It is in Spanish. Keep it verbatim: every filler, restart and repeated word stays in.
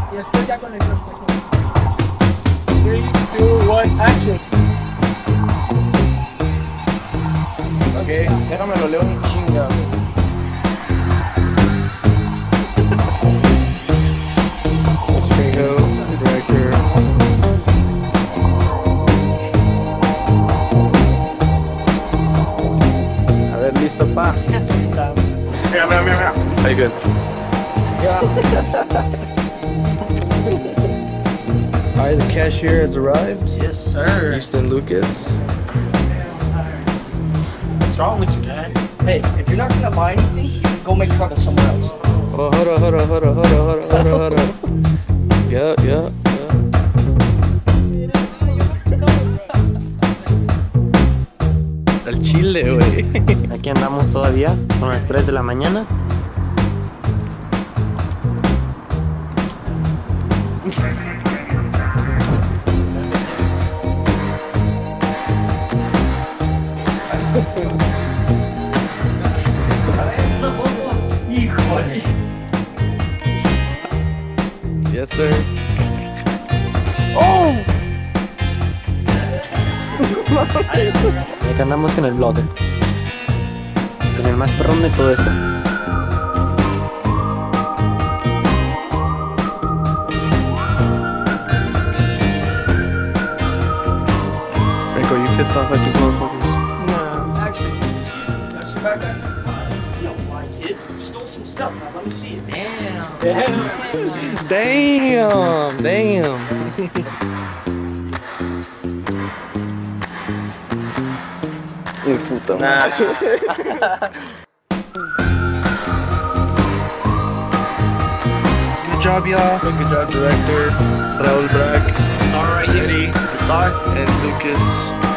Y después ya con el proceso. three, two, one, action. Ok, déjame lo leo en chinga. Screen director. A ver, listo, pa. Mira, mira, mira, mira. Are you good? Yeah. Alright, the cashier has arrived. Yes, sir. Houston Lucas. What's wrong with you, man? Hey, if you're not gonna buy anything, you can go make trouble somewhere else. Oh, hold on, hold on, hold on, hold on, hold on, hold on, hold on. Yeah, yeah, yeah. Al chile, güey. Aquí andamos todavía, son las tres de la mañana. Híjole. Yes, sir. Oh! Aquí andamos con el blogger. Con el más perrón de todo esto. Franco, you pissed off at these motherfuckers? No. Actually, excuse me. Can I see back there? You don't lie, kid. You stole some stuff. Now let me see it. Damn. Damn! Damn! Uy, puta madre. Good job, y'all. Good job, director. Raúl Brack. Sorry, Eddie. Start. And Lucas.